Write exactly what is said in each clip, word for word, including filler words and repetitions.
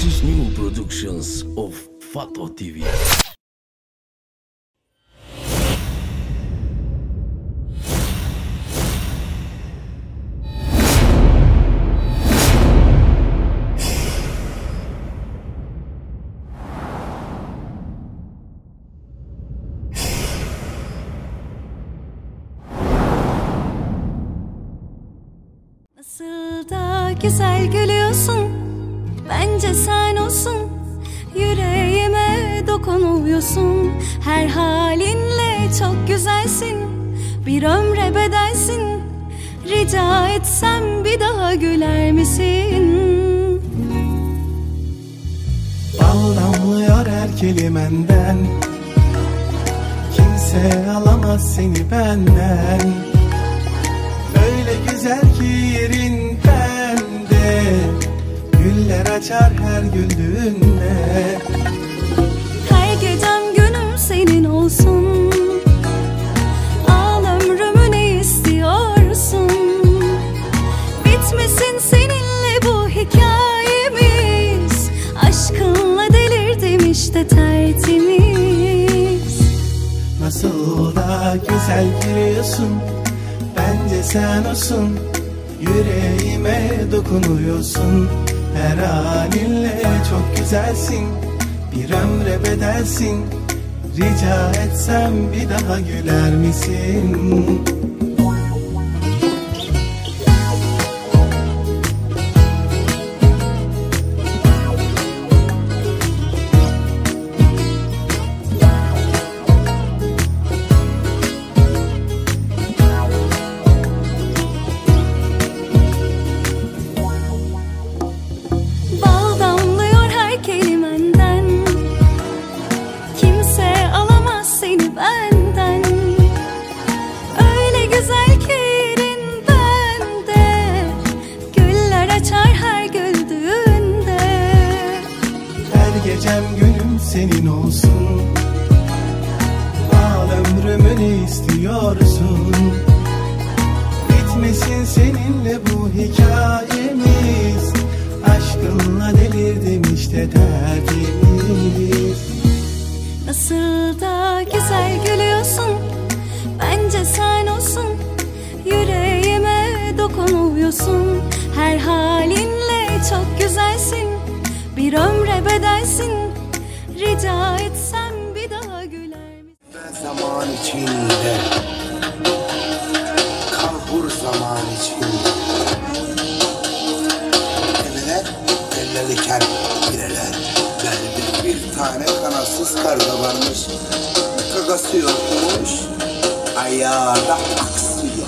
This is new productions of Fato T V. Nasıl da güzel gülüyorsun, bence sen olsun. Yüreğime dokunuyorsun, her halinle çok güzelsin. Bir ömre bedelsin, rica etsem bir daha güler misin? Bal damlıyor her kelimenden, kimse alamaz seni benden. Öyle güzel ki yerin bende, güller açar her güldüğünde. Her gecem günüm senin olsun, al ömrümü ne istiyorsun? Bitmesin seninle bu hikayemiz, aşkınla delirdim işte tertemiz. Nasıl da güzel gülüyorsun, bence sen olsun. Yüreğime dokunuyorsun, her halinle çok güzelsin. Bir ömre bedelsin, rica etsem bir daha güler misin? Gecem günüm senin olsun, al ömrümü ne istiyorsun? Bitmesin seninle bu hikayemiz, aşkınla delirdim işte tertemiz. Nasıl da güzel gülüyorsun, bence sen olsun. Yüreğime dokunuyorsun, her halinle çok güzelsin. Bir ömre bedelsin, rica etsem bir daha güler misin? Zaman içinde, kalbur zaman içinde. Eller, ellerliken gireler. Derdi bir tane kanatsız karga varmış. Kakası yokmuş, ayağı da aksıyor.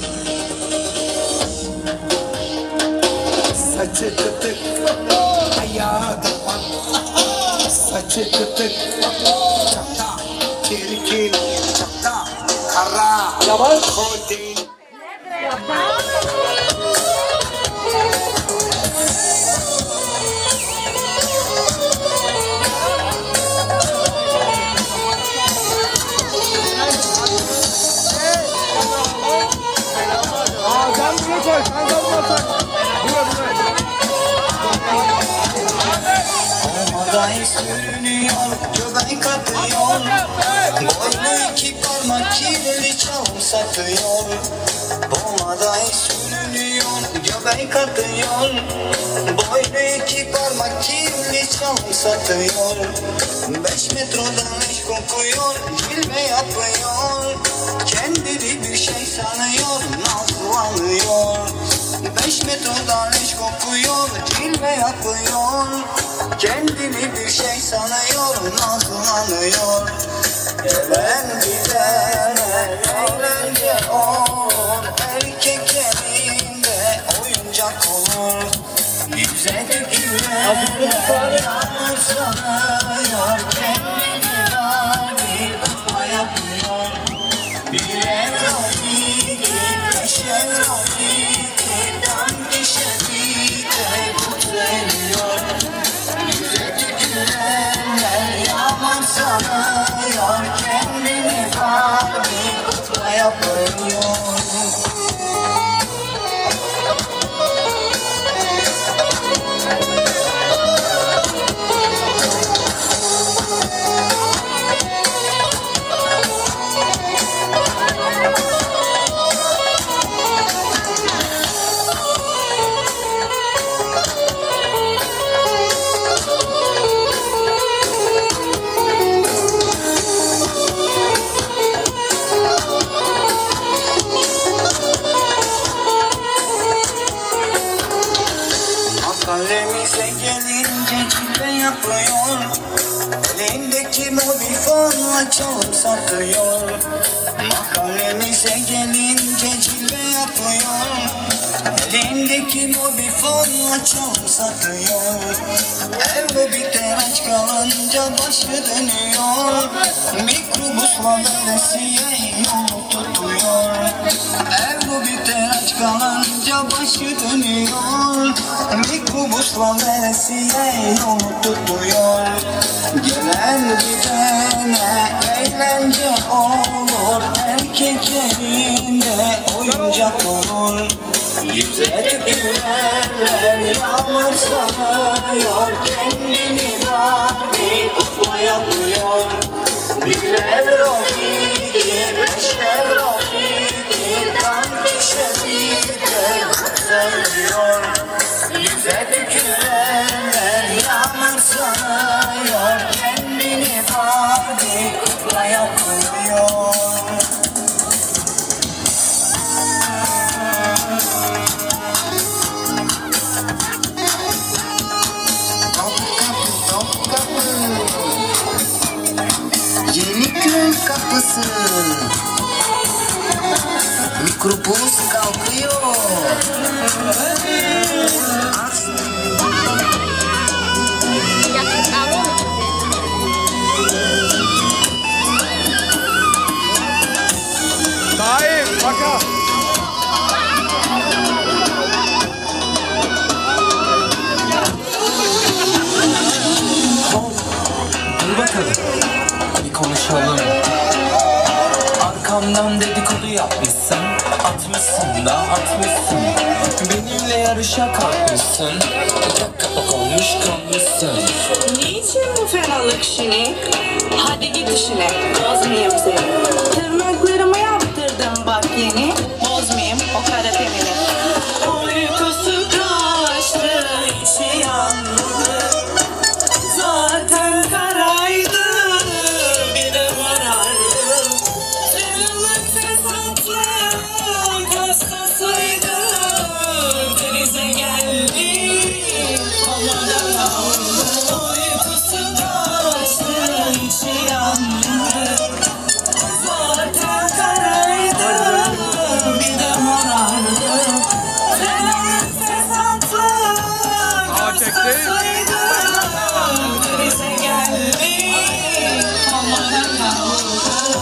Saçı kıtık, ayağı da saçı kıtık, çapta, çirkin, çapta, kara, yavaş, kotin. Sen bunu koy, sen kalmazsan. Olmadan sürünüyor, göbek atıyor. Boynu iki parmak kirli çalım satıyor. Olmadan sürünüyor, göbek atıyor. Boynu iki parmak kirli çalım satıyor. Beş metrodan iş kokuyor, cilve yapıyor. Kendini bir şey sanıyor, nazlanıyor. Beş metrodan iş kokuyor, cilve yapıyor. Kendini bir şey sanıyor, nazlanıyor. Gelen gider, eğlence olur. Erkek elinde oyuncak olur. Yüze dökülen yağmur sanıyor. Kendini var bir tutma yapıyor. Bir evroliktir, beş evroliktir. Dandişe biter, kutlanıyor. Yüze tükürenler yaman sanıyor. Kendini var bir tutma yapıyor. gelince cilve yapıyor. Elindeki mobifonla çalıp satıyor. Mahallemize gelince cilve yapıyor. Elindeki mobifonla çalıp satıyor. Evde biter aç kalınca başı dönüyor. Mikrobusla veresiye yolu tutuyor. Evde biter aç kalınca başı dönüyor. Mikrobusla veresiye yolu tutuyor. Genel gidene eğlence olur. Erkeklerinde oyuncak olur. Yüze tükürerler yağmur sanıyor. Kendini Barbie kukla yapıyor. Birler o fikir, beşler o fikir. Tam kişi bir de söylüyor. Yüze tükürerler yağmur sanıyor. Kendini Barbie kukla yapıyor. Yeniköy kapısı. Mikrobus kalkıyor. Tayyip baka. Dur bakalım, bir konuşalım. Arkamdan dedikodu yapmışsın, atmışsın da atmışsın. Benimle yarışa kalkmışsın, bıçak kapak olmuş kalmışsın. Niçin bu fenalık şimdi? Hadi git işine, bozmayayım seni. Tırnaklarımı yaptırdım bak yeni, bozmayayım o kara tenini. Uykusu kaçtı, içi yandı. Zaten karaydı, bir de morardı. Fenalık fesatlık hastasıydı. Denize geldi, havada kaldı. Uykusu kaçtı, içi yandı. Zaten karaydı, bir de morardı. Fenalık fesatlık hastasıydı. Denize geldi, havada kaldı.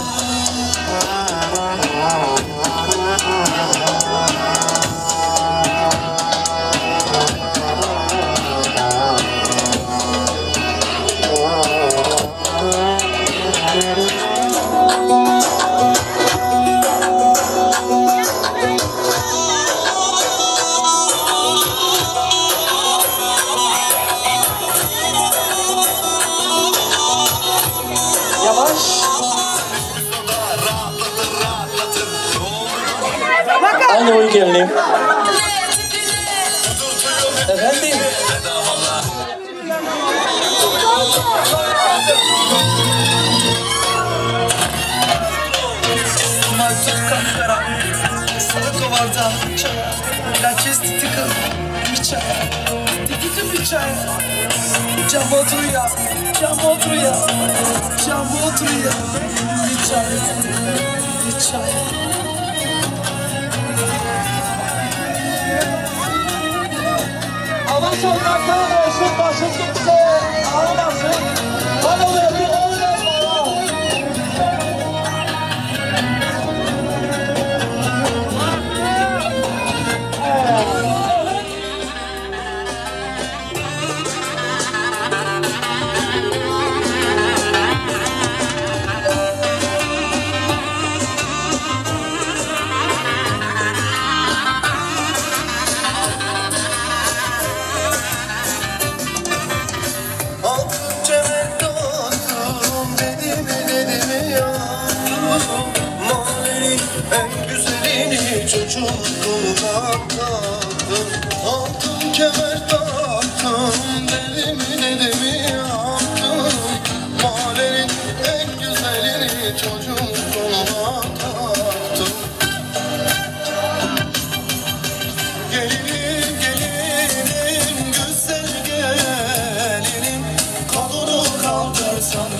Aynı oy geldim. Efendim? Martık kapkara, sarı kovarda çaya, laçes titikal, bir çaya, titikim bir çaya. Cam oturuyor, cam oturuyor, cam oturuyor, bir çaya, bir çaya. Ama sokakta olsun başı kimse ağlamasın. Bana böyle bir oynatma.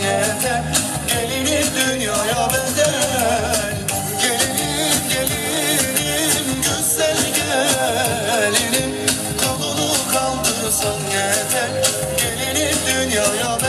yeter. Gelinim dünyaya bedel. Gelinim gelinim güzel gelinim. Kolunu kaldırsan yeter. Gelinim dünyaya bedel.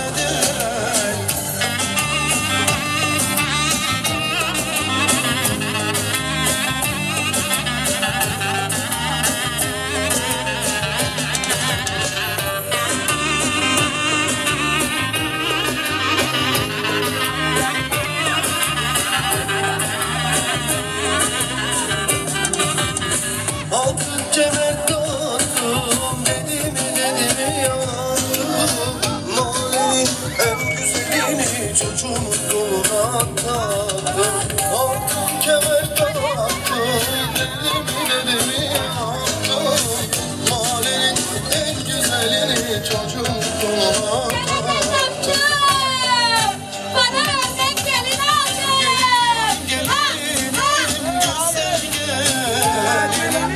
Altın kemer taktım, benim elimi yandım. Mahallenin en güzelini çocuğumun koluna taktım. Altın kemer taktım, benim elimi yandım. Mahallenin en güzelini çocuğumun koluna taktım. Bana örnek gelin aldım. Gelinim güzel gelinim.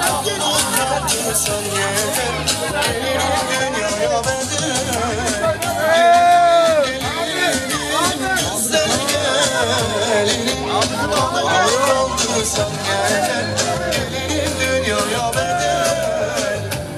Sen yeter, gelinim dünyaya bedel. Gelinim güzel gelinim. Kolunu kaldırsan yeter, gelinim dünyaya bedel.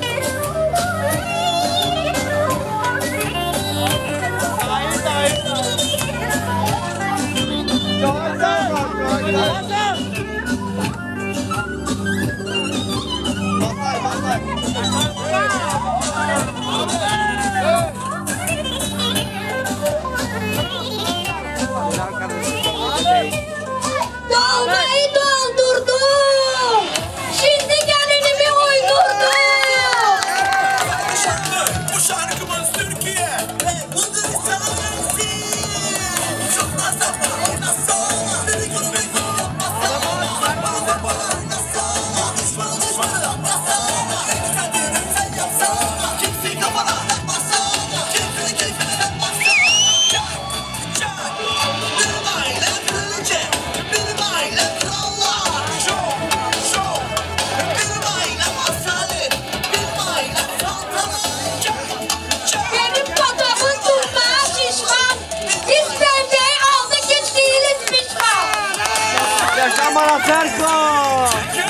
Dolmayı doldurdum. Şimdi gelinimi uydurdum. Bu şarkı, bu şarkımız Türkiye ve budur sanatı. Çok fazla para oynasana. Beni görmek yapmasana. Bana para oynasana. Düşman düşmanı yapmasana. Sen diyorum sen yapsana. Kimseyi kafana takmasana. Kimseyi keyfine takmasana. Çak, çak. Benim ailem kraliçe. Benim ailem krallar. Şov, şov. Benim ailem asalet. Benim ailem saltanat. Çak, çak. Benim babamın turnağı şişman. Biz perdeyi aldık hiç değiliz pişman. Yaşamana Serkan.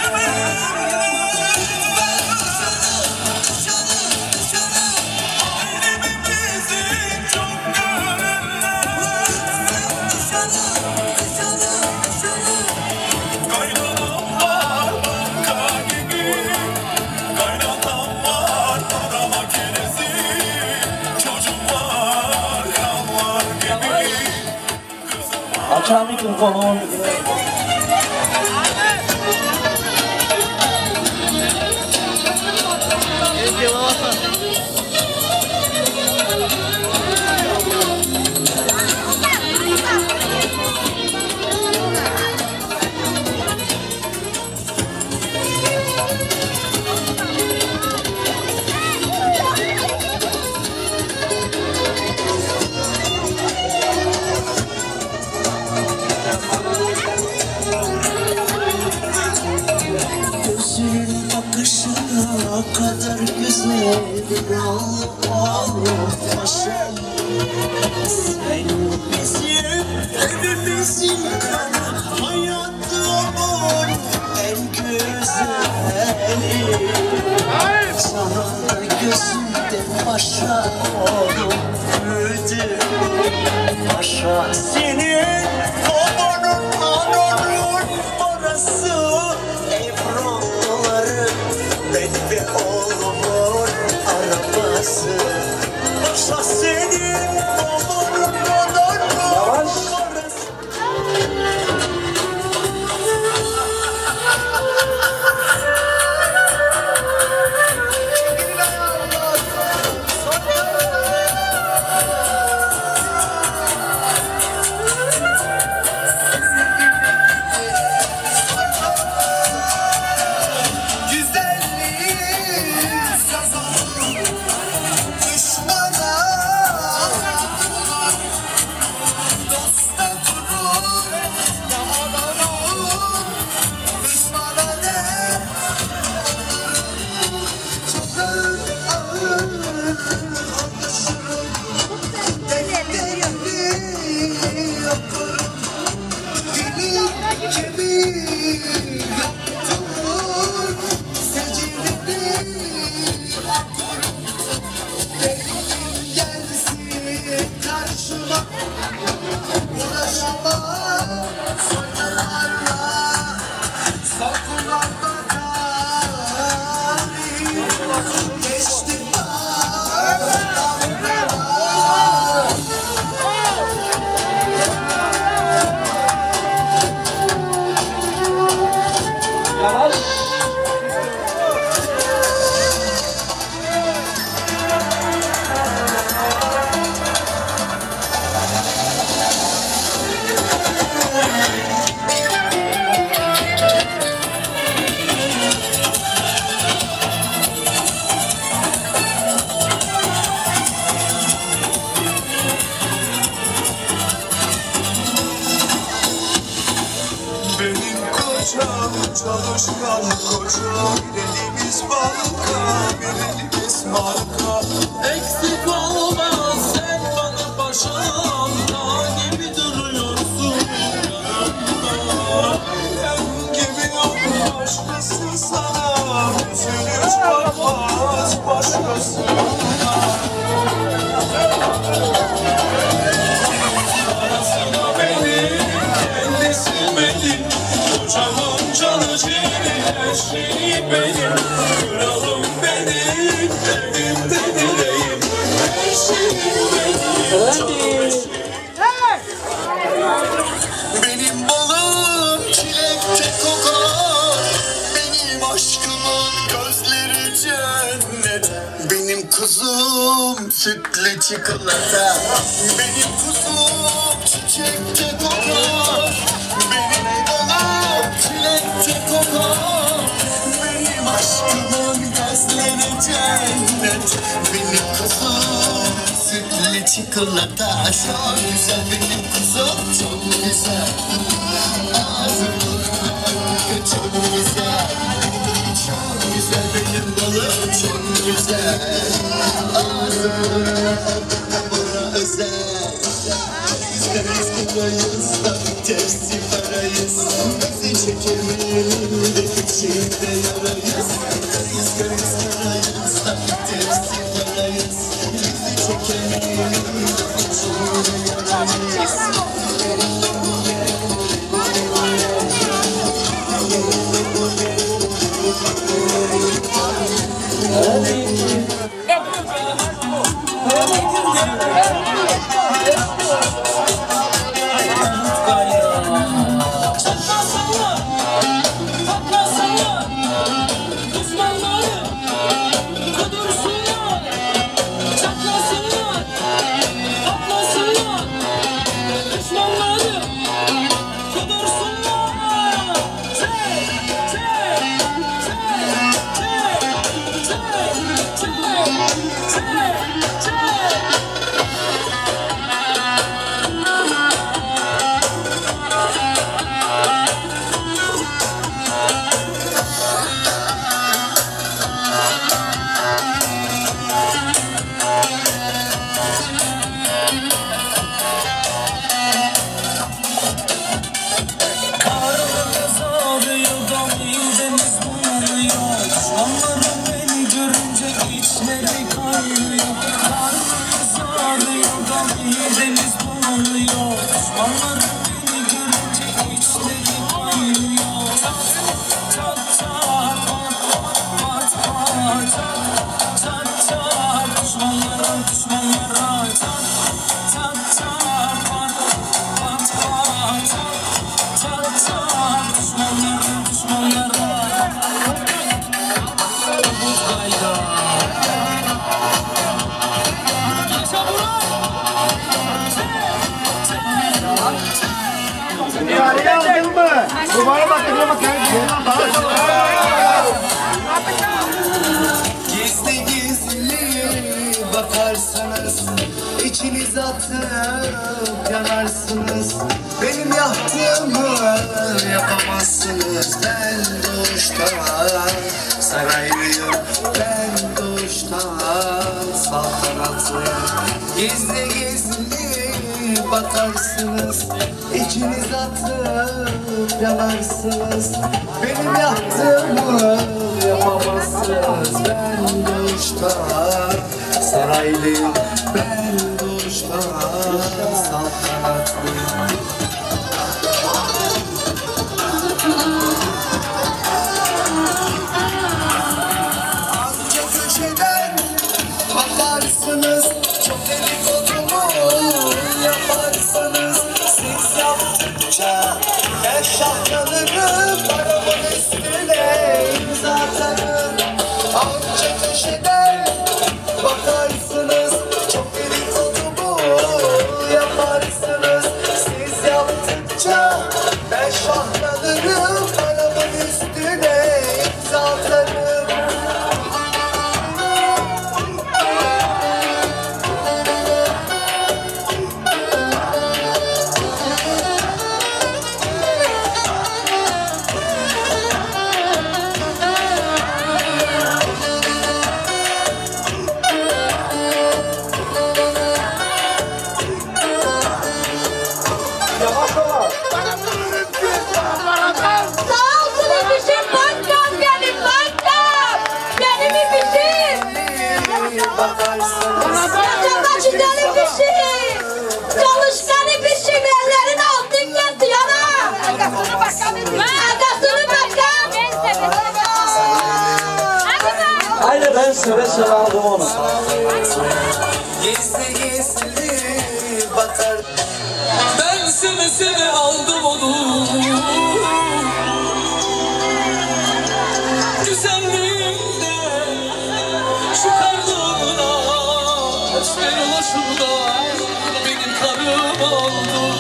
Açar mikrofonu. Gözünün bakışına kadar güzeldir Allah paşam. Sen bizim evimizin kanı, hayatımın en güzeli. Sana gözümden başa oğlum büyüdü. Paşa senin babanın ananın parası. Evronları ben ve oğlumun arabası. Paşa senin babanın ananın parası. adam çalışkan koca. Birelimiz banka, birelimiz marka. Eksik olmaz sen bana paşam, dağ gibi duruyorsun yanımda. Sen gibi yok başkası sana, yüzünü hiç bakmaz başkasına. Arasına beni, kendisi benim, kocamın canı ciğeri, her şeyi benim. Kralım benim, evimde dileğim, her şeyim benim, canım eşim. Benim balım çilekte kokar, benim aşkımın gözleri cennet. Benim kuzum sütle çikolata, benim kuzum çiçekte kokar. Benim balım çilekte kokar, benim aşkımın gözleri cennet. Benim kuzum sütle çikolata, çok güzel benim kuzum, çok güzel. Ağzım çok güzel, çok güzel benim balım, çok güzel. Ağzım bana özel. İsteriz kurayız, tepsi parayız. Bizi çekemeyelim, içinde yarayız. İsteriz kurayız, tepsi parayız. Bizi çekemeyelim, içinde yarayız. Gizli gizli bakarsınız, içiniz atıp yanarsınız. Benim yaptığımı yapamazsınız. Ben doğuştan saraylıyım, ben doğuştan saltanatlıyım. Gizli gizli bakarsınız, içiniz atıp yanarsınız. Benim yaptığımı yapamazsınız. Ben doğuştan saraylıyım, ben doğuştan saltanatlıyım. Anca köşeden bakarsınız, çok dedikodumu yaparsınız. Siz yaptıkça ben şahlanırım, arabamın üstüne imza atarım. Anca köşeden bakarsınız, çok dedikodumu Hepsini aldım onu. Gizli gizli bakar. Ben seve seve aldım onu. Güzelliğinde, şu karnımda, esmer ulaşımda benim karım oldu.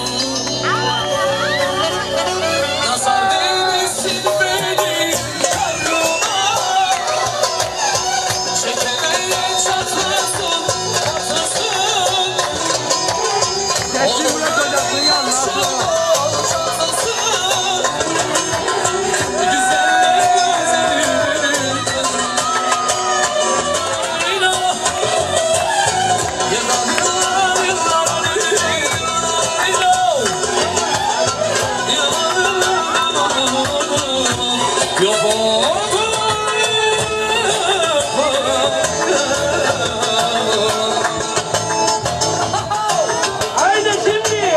Nazar değmesin benim karnıma, çekemeyen çatlasın, patlasın. Geçti bırak hocasını yanına. Haydi şimdi.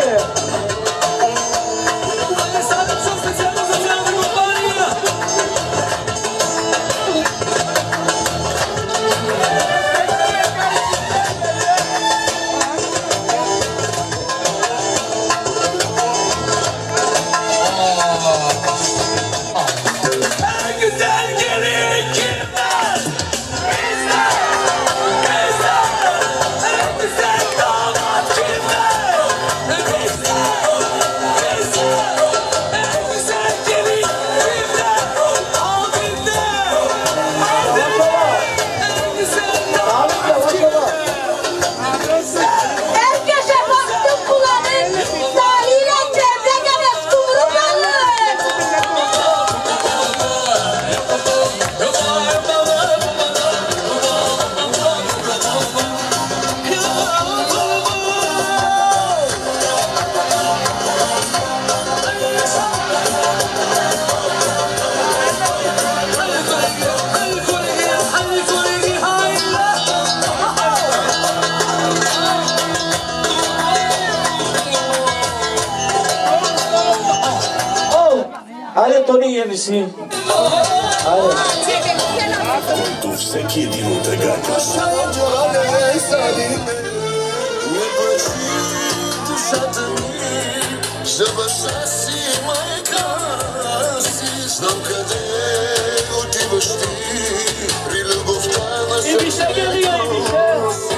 En güzel gelin kimler? Bizler, bizler. En güzel damat kimler? Bizler, bizler. En güzel gelin kimler? Abimler, abimler. En güzel damat kimler? Herkese baktım kulağın, sahile çevre gene suru kalır. Oh, hadi Tony yenisi. Hadi. Tu всеки един от тъгата. Джоране садиме, не плаши душата ми. За баща си, майка си, знам къде отиваш ти. При любовта на İbişe geliyor İbişe.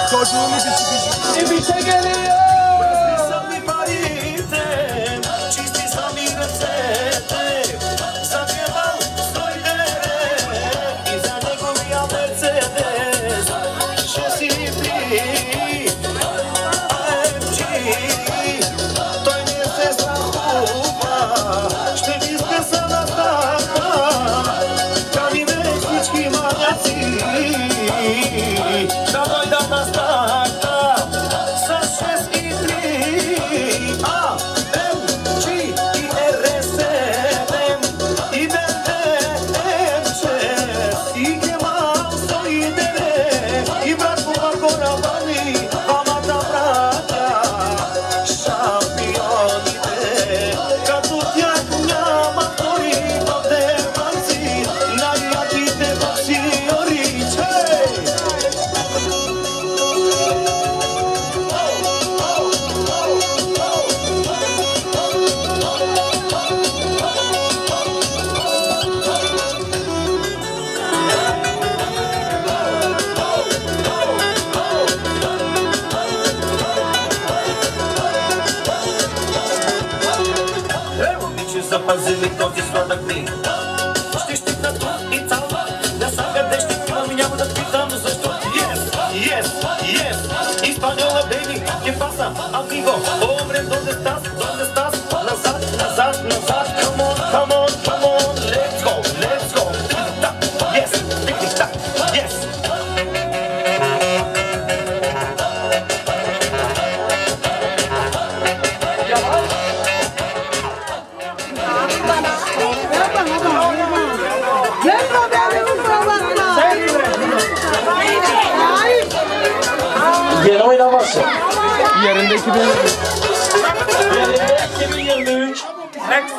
Çocuğun iti sıkışık. İbite geliyor. Пазили този сладък дни. Ще щитна тук и цяло. Да сега дещи имам и няма да питам защо. Yes, yes, yes. Испаньола, бейби, que pasa, amigo? Hombre, ¿dónde estás? ¿Dónde estás? Назад, назад, назад. Come on, come on, come on. Let's go, let's go. Tic-tac, yes, tic-tac, yes. Yeni oynaması. Yerinde iki bin. Yerinde iki bin yirmi üç. Next.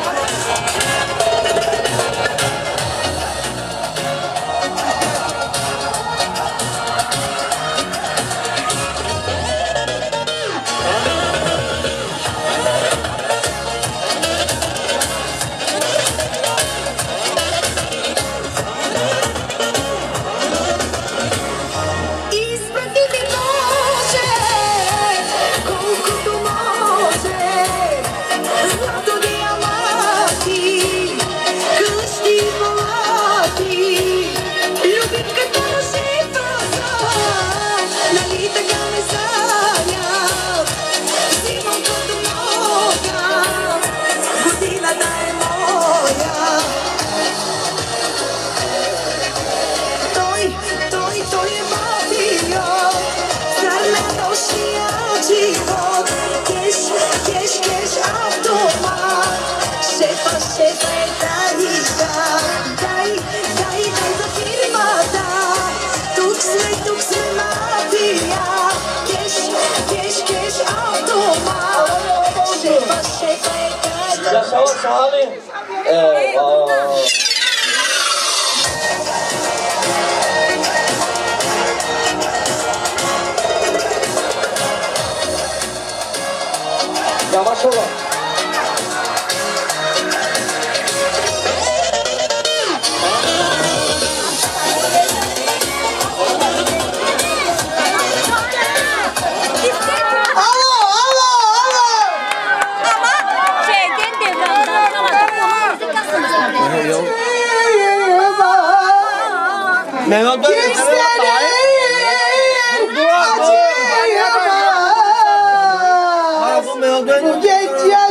Yaşava Salih. Eyvah. Yavaş olun. Mehmet Bey. Bu genç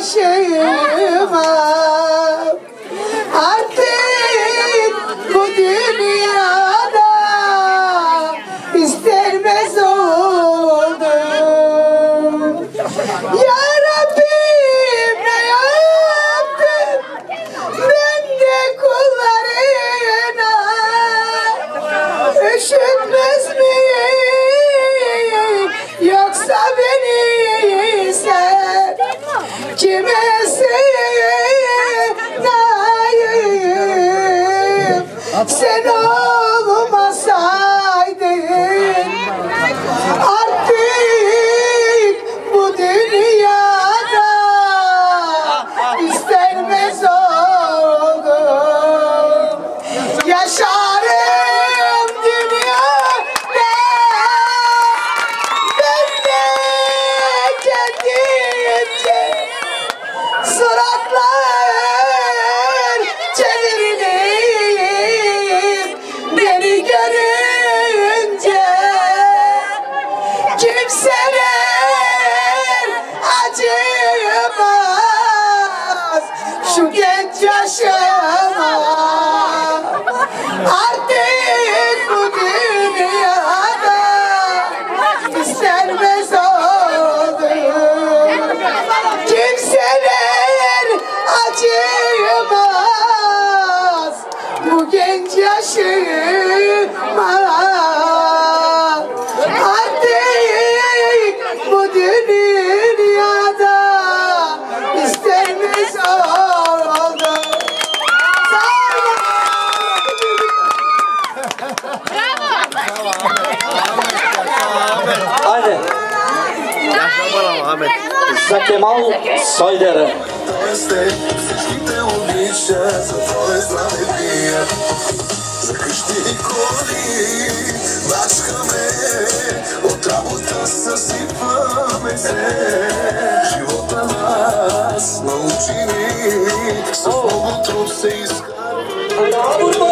Haydi. Yaşa bana Ahmet. Za Kemal Soydere. Всичките обича, за твое здраве пия. За къщи коли бачкаме, от работа съсипваме се. Живота нас научи ни, с много труд се изкарва.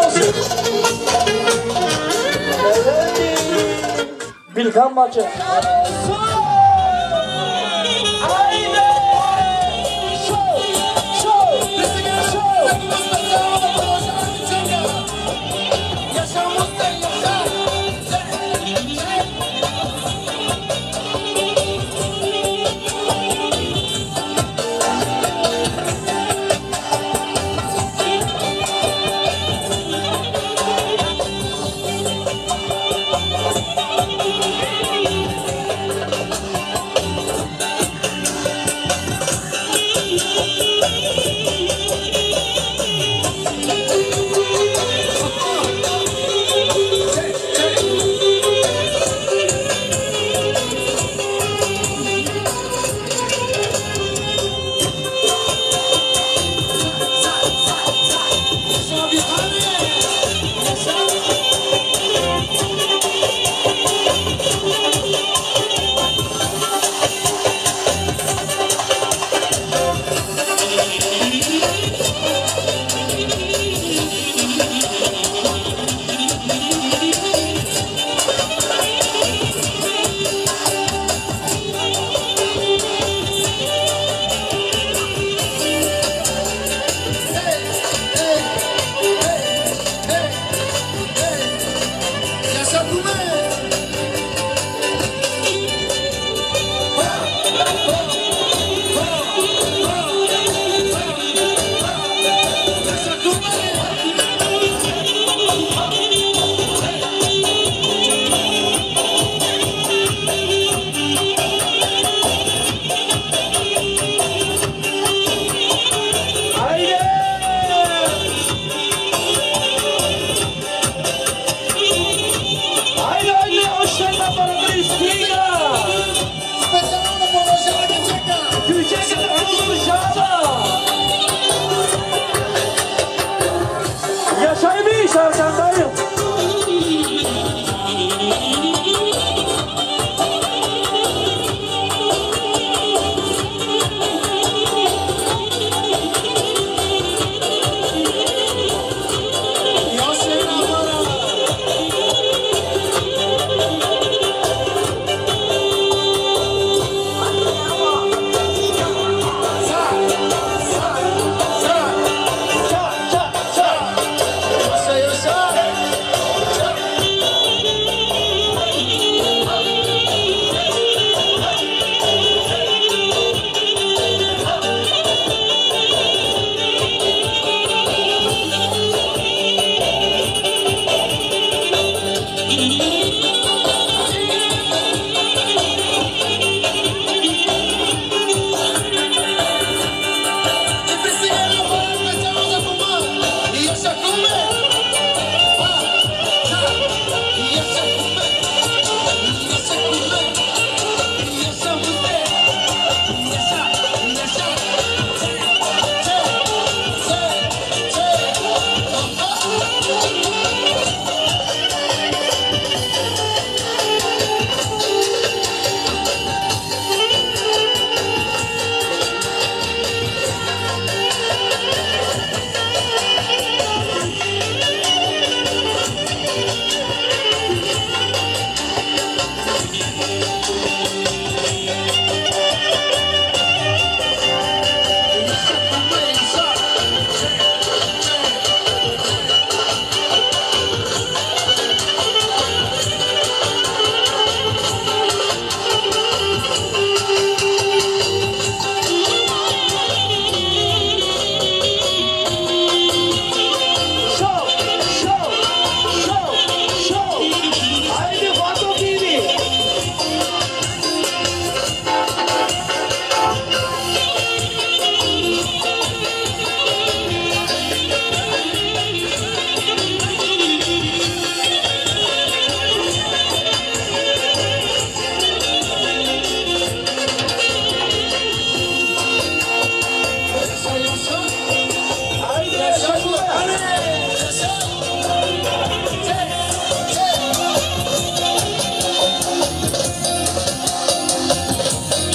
Bilkan maçı.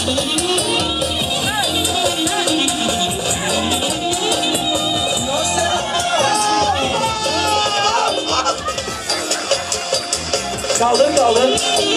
Kaldır kaldır.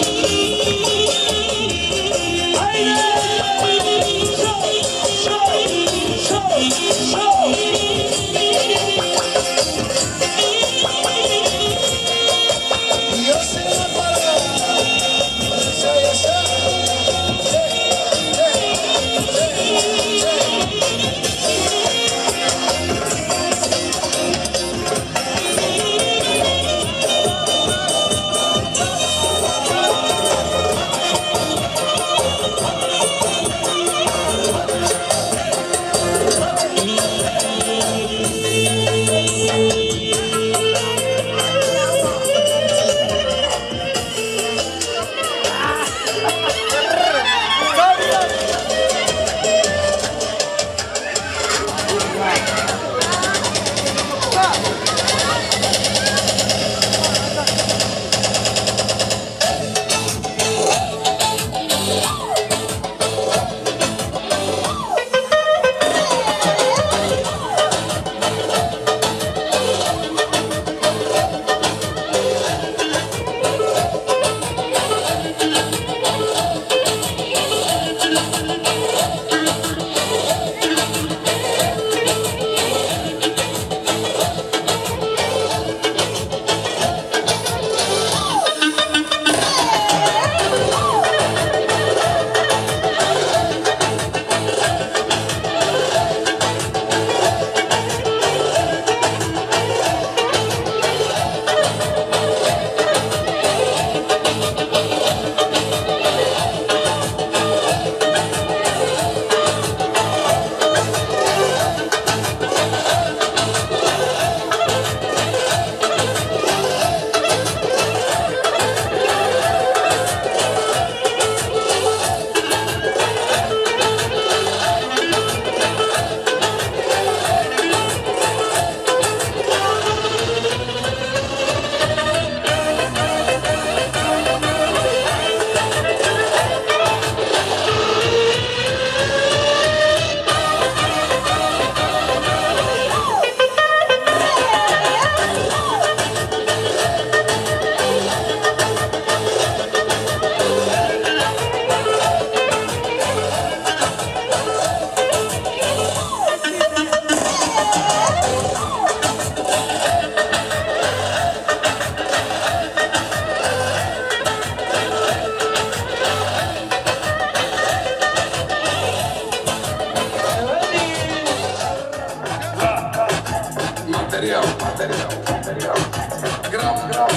Material, material, material. Gram, gram.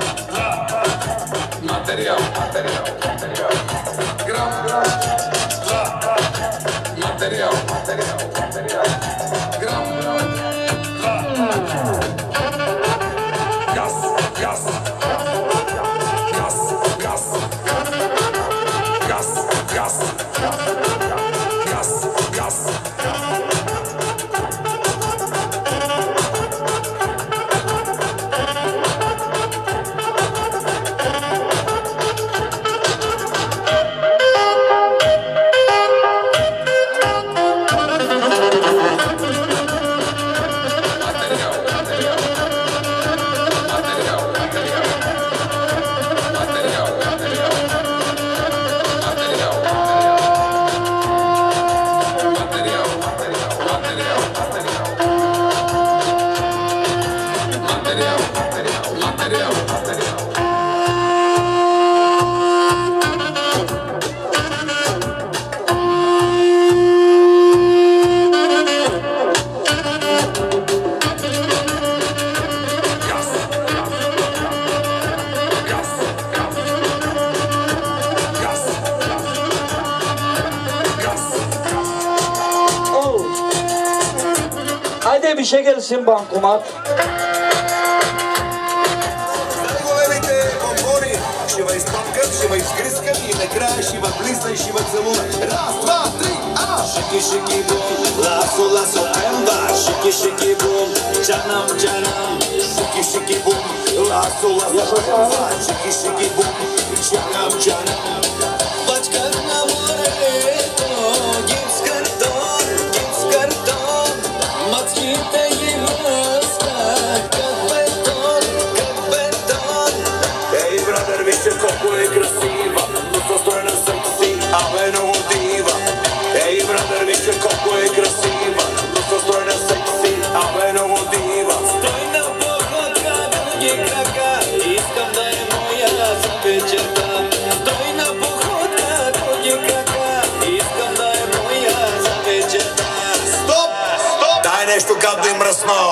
Material, material, material. Gram, gram. Material, material, material. Gram, gram. Gas, gas. Gas, gas. Gas, gas. Gas, gas. Haydi bir şey gelsin bankomat. Ще ме изпапкат, ще ме изгрискат и накрая ще ме блисна и ще ме целунат. Раз, два, три, а! Шики, шики, бум, ласо, ласо, пемба. Шики, шики, бум, джанам, джанам. Шики, шики, бум, ласо, ласо, пемба. Шики, шики, бум, джанам, джанам. Бачка на море, нещо гадно и мръсно.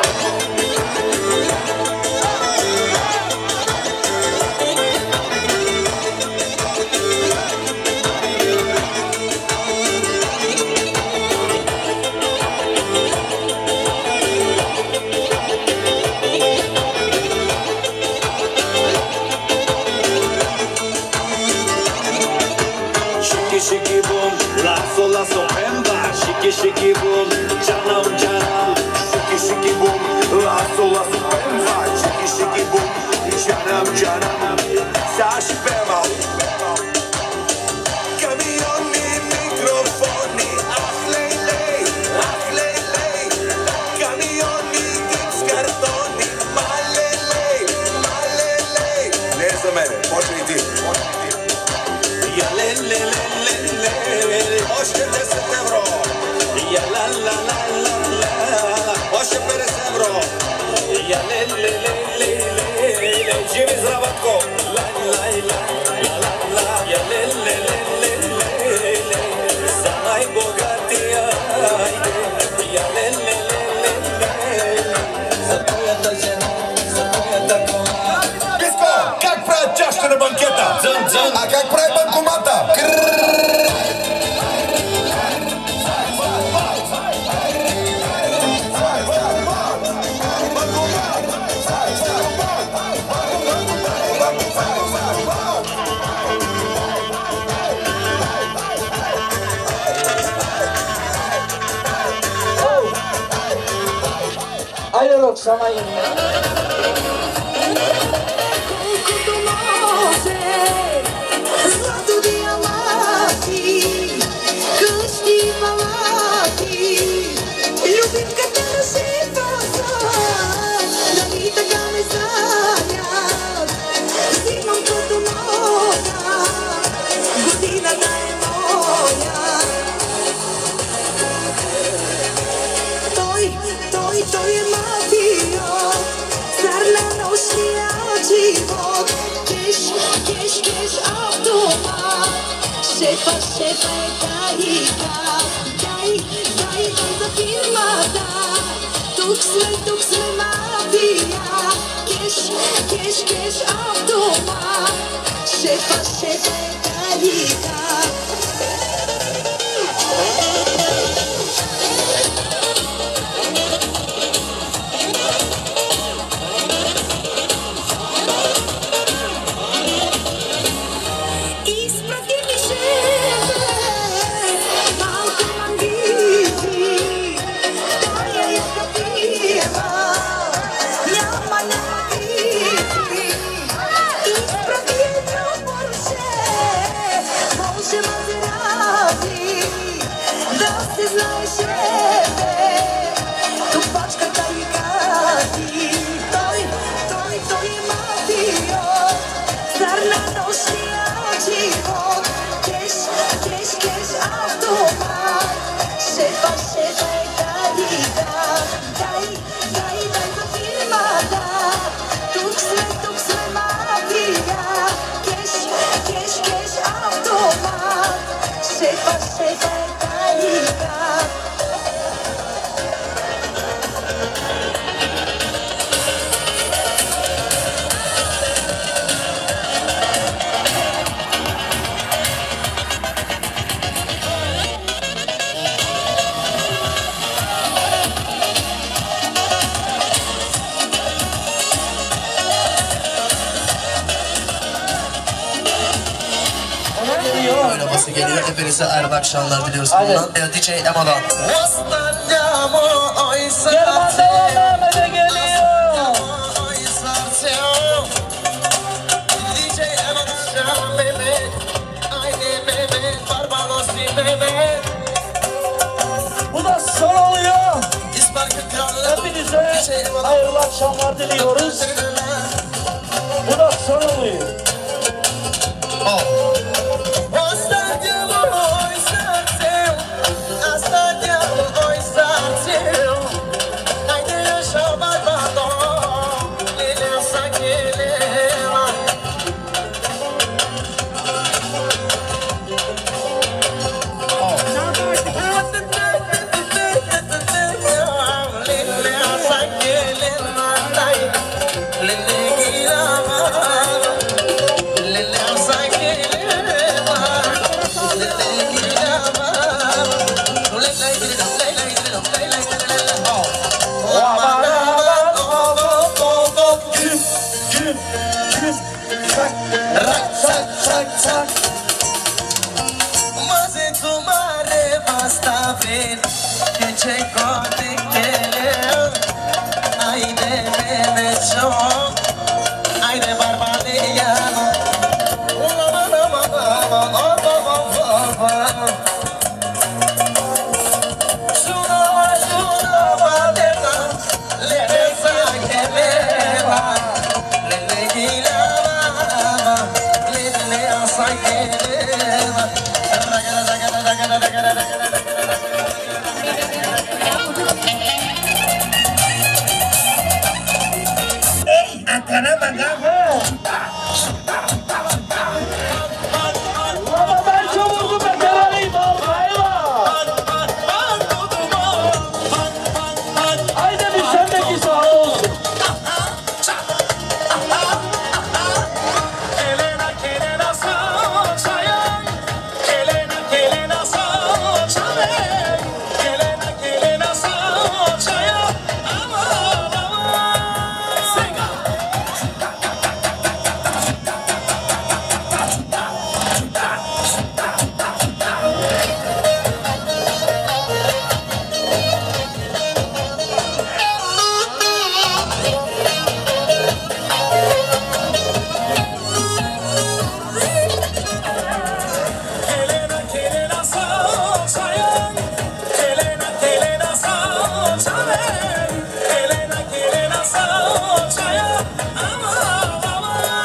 Shiki boom, lasso lasso bamba. Shiki shiki boom, canam canam. Shiki shiki boom, lasso lasso bamba. Shiki shiki boom, canam canam. Sashi bamba. Camioni, microfoni, ah lei lei, ah lei lei. Camioni, tips, cartoni, ma lei lei, ma lei lei. Ne za mene, može i ti. Ja le le le le le. Ošte deset evro. Ja la la la la la. Ošte pedeset evro. Ja le le le le le. Živi Zravatko. La la la la la la. Ja le le le le le le. Za najbogatija ajde. Ja le le le le le. За твоята жена, за твоята кола. Писко, как правят чашите на банкета? Дзън, дзън. А как прави банкомата? Haydi Roxana yine. Той е мафио, царна нощния живот. Кеш, кеш, кеш, автомат. Шефа, шефа е тарика. Дай, дай, дай за фирмата. Тук сме, тук сме мафия. Кеш, кеш, кеш, автомат. Шефа, шефа е тарика. Oynaması geliyor. Hepinize hayırlı akşamlar diliyoruz bundan. D J Emo'dan. German devam Mehmet'e geliyor. D J Emo'dan Mehmet. Aynı Mehmet. Barbaros bir Mehmet. Bu da son oluyor. Hepinize hayırlı akşamlar diliyoruz. Bu da son oluyor. Oh. Oh. tak. Maze tu mare basta ven, che c'è cose che ai de bebe cho, ai de barbadiano.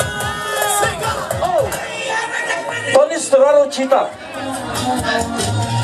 Cita.